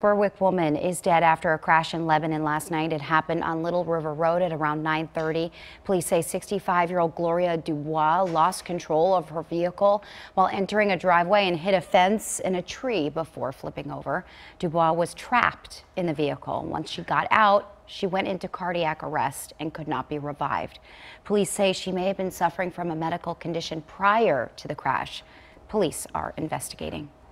Berwick woman is dead after a crash in Lebanon last night. It happened on Little River Road at around 9:30. Police say 65-year-old Gloria Dubois lost control of her vehicle while entering a driveway and hit a fence and a tree before flipping over. Dubois was trapped in the vehicle. Once she got out, she went into cardiac arrest and could not be revived. Police say she may have been suffering from a medical condition prior to the crash. Police are investigating.